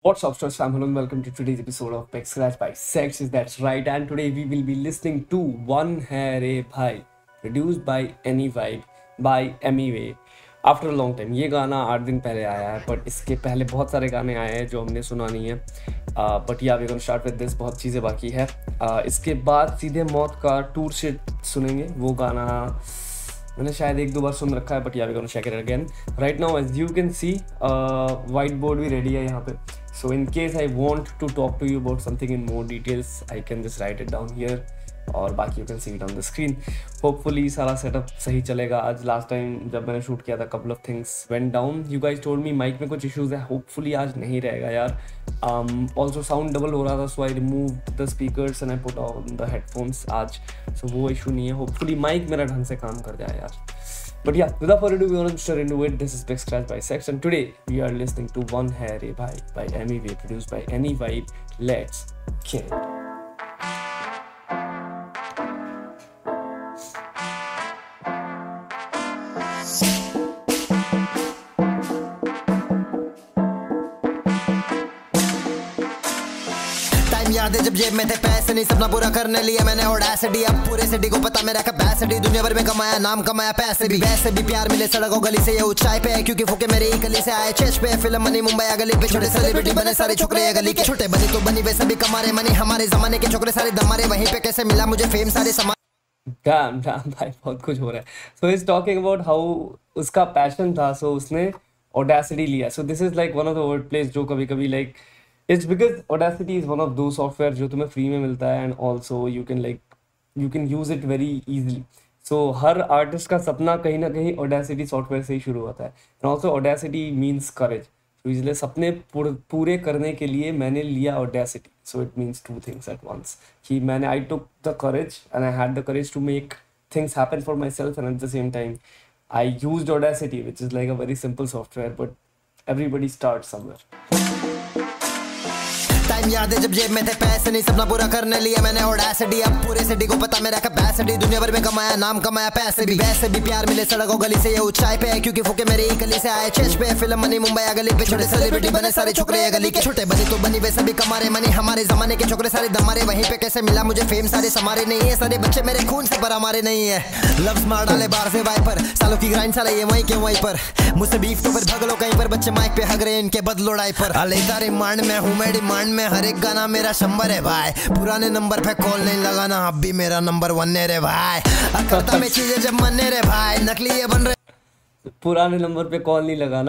What's up, Stars fam? Hello and welcome to today's episode of Peck Scratch by Sex. Is that's right? And today we will be listening to One Hai Re Bhai, produced by Any Vibe by Emmy Way. After long time ये गाना 8 दिन पहले आया है, but इसके पहले बहुत सारे गाने आए हैं जो हमने सुना नहीं है. But ya we gonna start with this. बहुत चीज़ें बाकी है. इसके बाद सीधे मौत का टूर शिट सुनेंगे. वो गाना मैंने शायद 1-2 बार सुन रखा है, but ya we gonna check it again. Right now as you can see white board भी रेडी है यहाँ पे. So in case I want to talk to you about something in more details, I can just write it down here और बाकी you can see it on the screen. Hopefully सारा setup सही चलेगा. आज last time जब मैंने shoot किया था couple of things went down. You guys told me mic में कुछ issues है. Hopefully आज नहीं रहेगा यार. Also sound double हो रहा था, so I removed the speakers and I put on the headphones आज. So वो issue नहीं है. Hopefully mic मेरा ढंग से काम कर जाए यार. But yeah, without further ado, we want to start into it. This is Peck Scratch by Sex, and today we are listening to One Hai Re Bhai by Emmy Way, produced by Any Vibe. Let's get it. याद है जब जेब में थे पैसे नहीं, सपना पूरा करने लिया मैंने ऑडेसिटी. अब पूरे सिटी को पता मेरा कैपेसिटी. दुनिया भर में कमाया नाम, कमाया पैसे भी. वैसे भी प्यार मिले सड़कों गली से, ये ऊंचाई पे है क्योंकि फूके मेरी गली से आए चेस्ट पे. फिल्म बनी मुंबई गली पे, छोटे सेलिब्रिटी बने सारे छोकरे गली के. छोटे बनी तो बनी वैसे भी कमारे मनी. हमारे जमाने के छोकरे सारे दमारे. वहीं पे कैसे मिला मुझे फेम सारे समा. Damn भाई बहुत कुछ हो रहा है. So he's talking about how उसका पैशन था, so उसने ऑडेसिटी लिया. So this is like one of the word plays जो कभी कभी like it's because Audacity is one of those software जो तुम्हें फ्री में मिलता है, and also you can use it very easily. So हर आर्टिस्ट का सपना कहीं ना कहीं Audacity सॉफ्टवेयर से ही शुरू होता है. And also Audacity means courage. तो इसलिए सपने पूरे करने के लिए मैंने लिया Audacity. So it means two things at once. कि मैंने I took the courage and I had the courage to make things happen for myself, and at the same time I used Audacity, which is like a very simple software, but everybody starts somewhere. Time याद है जब जेब में थे पैसे नहीं, सपना पूरा करने लिया मैंने ऑडेसिटी. अब पूरे सिटी को पता मेरा कैपेसिटी. दुनिया भर में कमाया नाम, कमाया पैसे भी. वैसे भी प्यार मिले सड़कों गली से, ये ऊंचाई पे है क्योंकि फूके मेरी गली से आए चेस्ट पे. फिल्म बनी मुंबई गली पे, छोटे सेलिब्रिटी बने सारे छोकरे गली के. छोटे बनी तो बनी वैसे भी कमारे मनी. हमारे जमाने के छोकरे सारे दमारे. वहीं पे कैसे मिला मुझे फेम सारे समारे. नहीं है सारे बच्चे मेरे खून से पर हमारे नहीं है. लव्स मार डाले बाहर से वाइपर. सालों की ग्राइंड साला ये वहीं के वहीं पर. मुझसे बीफ तो फिर भगलो कहीं पर. बच्चे माइक पे हग रहे इनके बदलो डायपर. अले तारे मांड में हूँ मैं डिमांड में. हर एक गाना मेरा शंबर है भाई. पुराने नंबर पे कॉल नहीं लगाना, अब भी मेरा नंबर 1 है रे भाई. करता में चीजें जब मन रे भाई. नकली ये बन रहे. पुराने नंबर पे कॉल नहीं लगाना,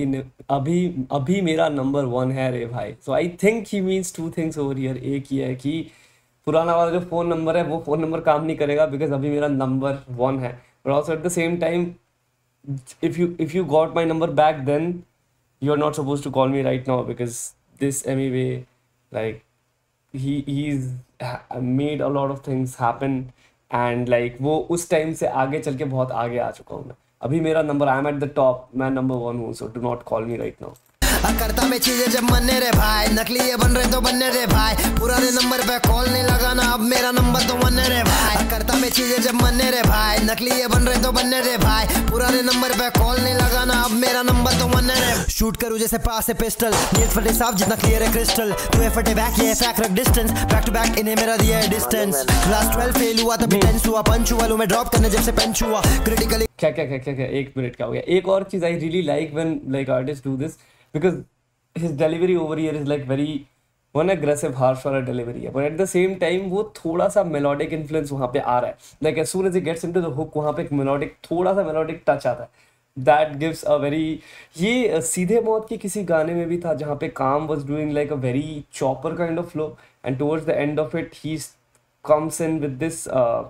अभी मेरा नंबर 1 है रे भाई. So I think he means two things over here. एक ही है कि पुराना वाला जो फ़ोन नंबर है वो फ़ोन नंबर काम नहीं करेगा बिकॉज अभी मेरा नंबर 1 है. But also at the same time if you got my number back then, you're not supposed to call me right now because this Emmy like he's made a lot of things happen and like वो उस time से आगे चल के बहुत आगे आ चुका हूँ मैं. अभी मेरा number I am at the top. मैं नंबर 1 हूँ. So do not call me right now. करता में चीजें जब मनने रे भाई. नकली ये बन रहे तो बनने रे भाई. पुराने नंबर पे कॉल नहीं लगाना, अब मेरा नंबर तो 1 रे भाई. करता में चीजें जब मनने रे भाई. नकली ये बन रहे तो बनने रे भाई. पुराने नंबर पे कॉल नहीं लगाना, अब मेरा नंबर तो 1 रे. शूट करूँ जैसे पास से पिस्टल. नील फटे साफ जितना क्लियर है क्रिस्टल. तू फटे बैक ये फैक रख डिस्टेंस. बैक टू बैक इन्हें मेरा दिया है डिस्टेंस. क्लास 12 फेल हुआ तभी 10 हुआ. पंच हुआ लू मैं ड्रॉप करने जब से पेंच हुआ. क्रिटिकली क्या 1 मिनट का हो गया. एक और चीज़ I really like when like artist do this because his delivery over here is like very one aggressive harsh वाला delivery है, but at the same time वो थोड़ा सा melodic influence वहाँ पे आ रहा है. Like as soon as he gets into the hook वहाँ पे एक melodic थोड़ा सा melodic touch आता है. That gives a very ये सीधे मौत के किसी गाने में भी था जहाँ पे काम was doing like a very chopper kind of flow and towards the end of it he comes in with this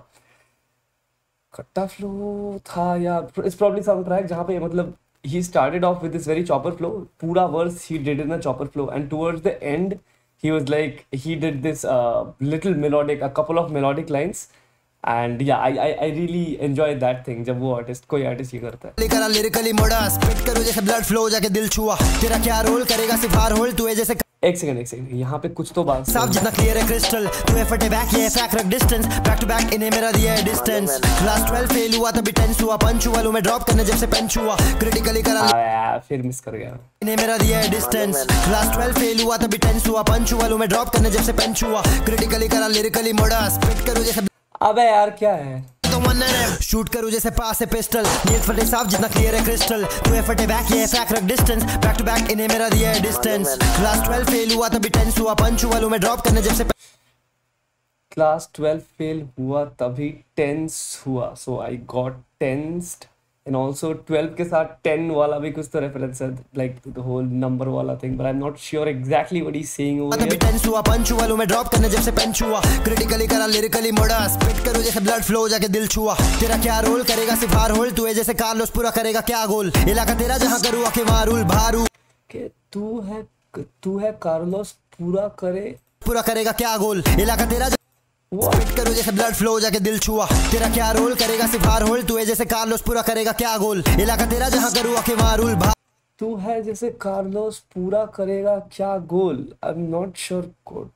कट्टा flow था या it's probably some track जहाँ पे मतलब he started off with this very chopper flow. Pura verse he did in a chopper flow, and towards the end he was like he did this little melodic, a couple of melodic lines And yeah, I really enjoy that thing जब वो कोई artist ये करता है। करा lyrically मोड़ा spit करूं जैसे ब्लड फ्लो जाके दिल छुआ तेरा क्या रोल करेगा सिर्फ हार होल्ड तू है जैसे एक सेकंड यहाँ पे कुछ तो बात साफ जितना क्लियर है क्रिस्टल तू है फटे बैक ये फैक रख डिस्टेंस बैक टू बैक इन्हें मेरा दिया है डिस्टेंस क्लास 12 फेल हुआ तभी 10 हुआ पंच हुआ लू मैं ड्रॉप करने जब से पेंच हुआ क्रिटिकली करा फिर मिस कर गया इन्हें मेरा दिया है डिस्टेंस क्लास 12 फेल हुआ तभी 10 हुआ पंच हुआ लू मैं ड्रॉप करने जब से पेंच हुआ क्रिटिकली करा लिरिकली मोड़ा स्पिट करूं जैसे अबे यार क्या है तो शूट करूं जैसे पास है पिस्टल नील फटे साफ जितना क्लियर है क्रिस्टल तू है फटे बैक ये फैक रख डिस्टेंस बैक टू बैक इन्हें मेरा दिया है डिस्टेंस क्लास 12 फेल हुआ तभी 10 हुआ पंच हुआ लू मैं ड्रॉप करने जब से क्लास 12 फेल हुआ तभी टेंस हुआ so I got tensed and also 12 के साथ 10 वाला भी कुछ तो रेफरेंस है लाइक द होल नंबर वाला thing but I am not sure exactly what he is saying over here. 10 हुआ पंच हुआ लू मैं ड्रॉप करने जब से पेंच हुआ क्रिटिकली करा लिरिकली मोड़ा स्पिट करूं जैसे ब्लड फ्लो जाके दिल छुआ तेरा क्या रोल करेगा सिर्फ हार होल्ड तू है जैसे कार्लोस पूरा करेगा क्या गोल इलाका तेरा जहां करूं आके मारूल भारू के तू है कार्लोस पूरा करेगा क्या गोल इलाका तेरा स्पिट करूं जैसे ब्लड फ्लो जाके दिल छुआ तेरा क्या रोल करेगा सिर्फ हार होल्ड तू है जैसे कार्लोस पूरा करेगा क्या गोल इलाका तेरा जहां करूं आके मारूल तू है जैसे कार्लोस पूरा करेगा क्या goal I am not sure code.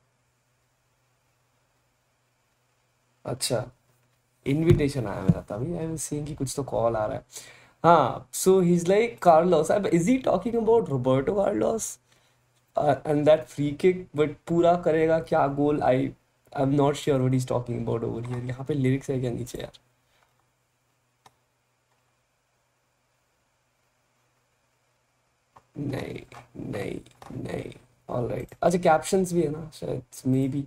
अच्छा इनविटेशन आया मेरा तभी आई वाज सीइंग कि कुछ तो कॉल आ रहा है। हाँ so he is like Carlos is he talking about Roberto Carlos and that free kick but पूरा करेगा क्या गोल I'm not sure what he's talking about over here. यहाँ पे lyrics है क्या नीचे यार? नहीं all right अच्छा captions भी है ना शायद maybe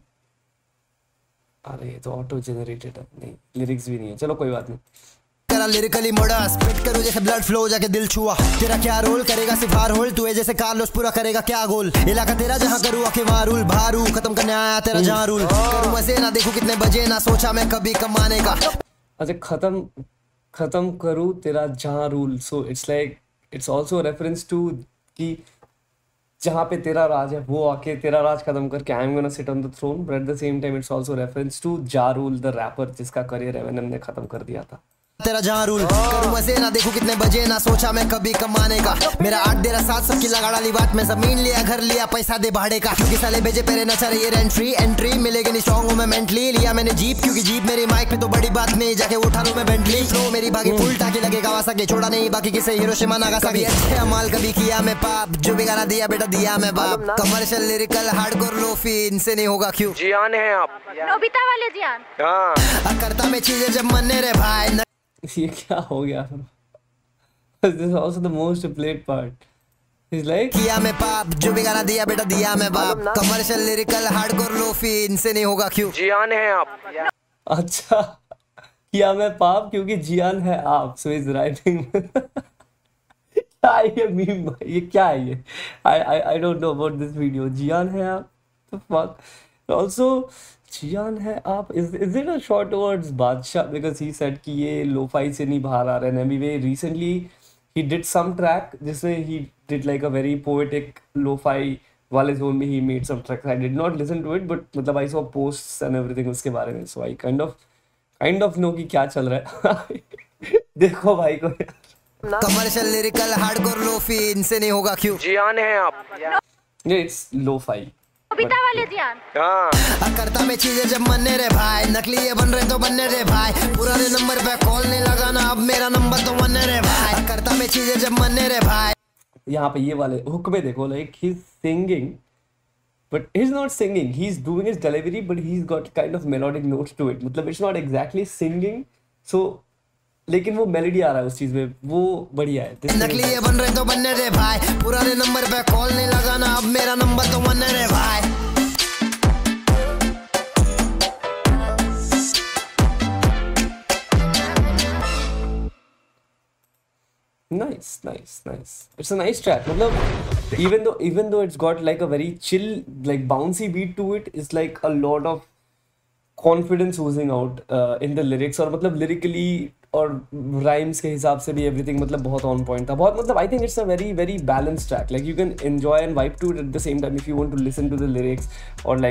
अरे ये तो auto generated है नहीं lyrics भी नहीं है चलो कोई बात नहीं करा लिरिकली मोड़ा स्पिट करूं जैसे ब्लड फ्लो जाके दिल छुआ तेरा क्या रोल करेगा सिर्फ हार होल्ड तू है जैसे कार्लोस पूरा करेगा क्या गोल इलाका तेरा जहां करूं आके मारूल भारू खत्म करने आया तेरा जहां रूल करूं मजे ना देखूं कितने बजे ना सोचा मैं कभी कमाने का अच्छा खत्म करूं तेरा जहां rule so it's like it's also reference to कि जहां पे तेरा राज है वो आके तेरा राज खत्म करके I am gonna sit on the throne but at the same time it's also reference to Ja Rule the rapper जिसका करियर एमिनेम ने खत्म कर दिया था। तेरा जहां रूल करूं मजे ना देखूं कितने बजे ना सोचा मैं कभी कमाने का मेरा 8 डेरा 7 सबकी लगा डाली बात मैं जमीन लिया घर लिया पैसा दे भाड़े का क्योंकि साले भेजे पेरे न चले ये एंट्री मिलेगी नहीं स्ट्रांग हूं मैं मेंटली लिया मैंने जीप क्योंकि जीप मेरी माइक पे तो बड़ी बात नहीं जाके उठा लूं मैं बेंटली फ्लो मेरी भागी फुल टाकी लगे कावासाकी छोड़ा नहीं बाकी किसे हिरोशिमा नागासाकी अच्छे अमाल कभी किया मैं पाप जो भी गाना दिया बेटा दिया मैं बाप कमर्शियल लिरिकल हार्डकोर लोफी इनसे नहीं होगा क्यों जियान है आप नोबिता वाले जियान हां करता मैं चीजें जब मन्ने रे भाई ये क्या हो गया This is also the most played part. He's like किया मैं पाप जो भी गाना दिया बेटा दिया मैं बाप कमर्शियल लिरिकल हार्डकोर लोफी इनसे नहीं होगा क्यों जियान है आप अच्छा किया मैं पाप क्योंकि जियान है आप so he's writing क्या ये मीम ये क्या है ये I don't know about this video जियान है आप the fuck also जियान है आप is it a short towards बादशाह because he said कि ये लोफाई से नहीं बाहर आ रहे हैं anyway recently he did some track जिसमें he did like a very poetic lo-fi वाले zone में he made some tracks I did not listen to it but मतलब I saw posts and everything उसके बारे में so I kind of know कि क्या चल रहा है देखो भाई को कमर्शियल लिरिकल हार्डकोर लोफी इनसे नहीं होगा क्यों जियान है आप it's lo-fi नोबिता वाले जियान हां करता मैं चीजें जब मन्ने रे भाई नकली ये बन रहे तो बनने रे भाई पुराने नंबर पे कॉल नहीं लगाना अब मेरा नंबर तो बनने रे भाई करता मैं चीजें जब मन्ने रे भाई यहाँ पे ये वाले हुक में देखो like he's singing but he's not singing he's doing his delivery but he's got kind of melodic notes to it मतलब it's not exactly singing so लेकिन वो मेलोडी आ रहा है उस चीज में वो बढ़िया है नकली ये बन रहे तो बनने रे भाई पुराने नंबर पे कॉल नहीं लगाना अब मेरा नंबर तो बनने रे भाई nice it's a nice track मतलब even though it's got like a very chill like bouncy beat to it it's like a lot of confidence oozing out in the lyrics और मतलब lyrically और rhymes के हिसाब से भी everything मतलब बहुत on point था बहुत मतलब I think it's a very balanced track like you can enjoy and vibe to it at the same time if you want to listen to the lyrics or like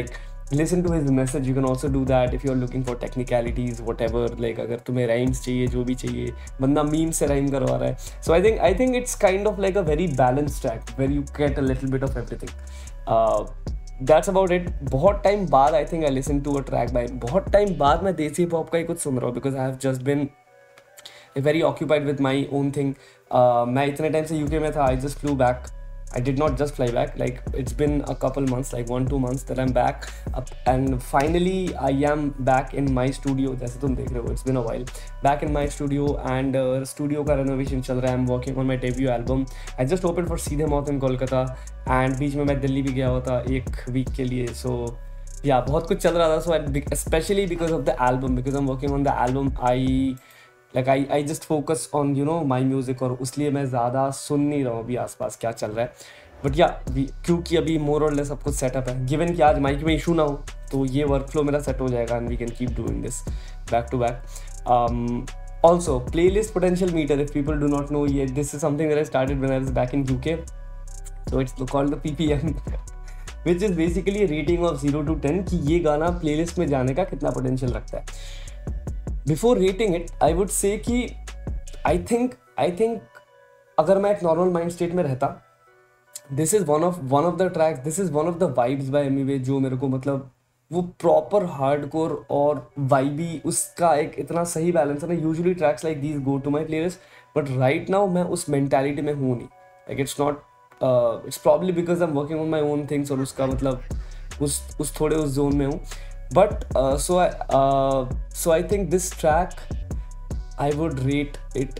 listen to his message. You can also do that if you're looking for technicalities, whatever. Like अगर तुम्हें rhymes चाहिए, जो भी चाहिए, बंदा meme से rhyme करवा रहा है. So I think it's kind of like a very balanced track where you get a little bit of everything. That's about it. बहुत time बाद I think I listened to a track by. बहुत time बाद मैं देसी pop का ही कुछ सुन रहा हूँ because I have just been very occupied with my own thing. मैं इतने टाइम से UK में था. I just flew back. I did not just fly back, like it's been a couple months, like 1-2 months that I'm back and finally I am back in my studio. जैसे तुम देख रहे हो, it's been a while back in my studio and studio का renovation चल रहा है. I'm working on my debut album. I just opened for सीधे मौत in Kolkata and बीच में मैं दिल्ली भी गया हुआ था एक week के लिए. So yeah, बहुत कुछ चल रहा था. So especially because of the album, because I'm working on the album, I just focus on my music और उसलिए मैं ज़्यादा सुन नहीं रहा हूँ अभी आसपास क्या चल रहा है. बट या क्योंकि अभी मोर और लेस सब कुछ सेटअप है. गिवन कि आज माइक में इशू ना हो तो ये वर्क फ्लो मेरा सेट हो जाएगा and we can keep doing this back to back. Also playlist potential meter, if people do not know yet, this is something that I started when I was back in UK. So it's called the PPM which is basically a rating of 0 to 10 कि ये गाना playlist में जाने का कितना potential रखता है. Before rating it I would say कि आई थिंक अगर मैं एक नॉर्मल माइंड स्टेट में रहता, this is one of the tracks, this is one of the vibes by Emiway जो मेरे को मतलब वो प्रॉपर हार्डकोर और वाइबी, उसका एक इतना सही बैलेंस है ना. Usually tracks like these go to my playlist but right now मैं उस मेंटालिटी में हूँ नहीं. Like it's probably because I am working on my own things और उसका मतलब उस थोड़े उस जोन में हूँ. But so I think this track I would rate it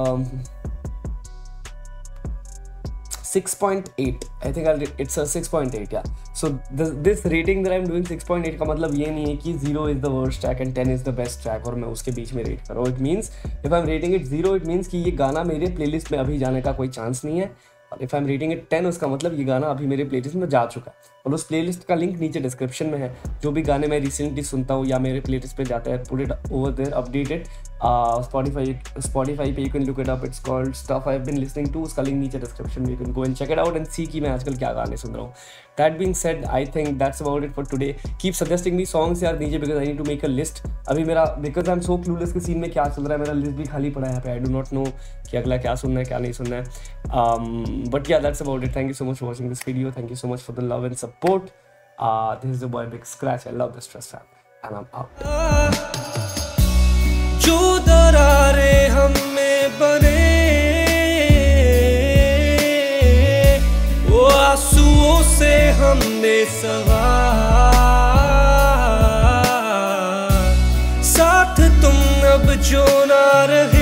6.8. I think it's a 6.8. Yeah. So this rating that I'm doing 6.8 का मतलब ये नहीं है कि 0 is the worst track and 10 is the best track और मैं उसके बीच में रेट कर रहा हूँ. It means if I'm rating it 0, it means कि ये गाना मेरे प्लेलिस्ट में अभी जाने का कोई चांस नहीं है. और if I am rating it 10 उसका मतलब ये गाना अभी मेरे प्लेलिस्ट में जा चुका है. और उस प्लेलिस्ट का लिंक नीचे डिस्क्रिप्शन में है. जो भी गाने मैं रिसेंटली सुनता हूँ या मेरे प्लेलिस्ट पे जाता है, put it over there, updated. Spotify पे you can look it up. It's called stuff I have been listening to. उसका लिंक नीचे डिस्क्रिप्शन में, you can go and check it out and see कि मैं आजकल क्या गाने सुन रहा हूँ. That being said, I think that's about it for today. Keep suggesting me songs यार नीचे because I need to make a list. अभी मेरा because I am so clueless के सीन में क्या चल रहा है, मेरा लिस्ट भी खाली पड़ा है यहाँ पे. आई डू नॉट नो कि अगला क्या सुनना है क्या नहीं सुनना है. But yeah that's about it. Thank you so much for watching this video. Thank you so much for the love and support. This is the boy Big Scratch. I love this Stress Fam and I'm out. जो दरारे हम में बने वो आंसुओं से हमने सवार, साथ तुम अब जो ना रहे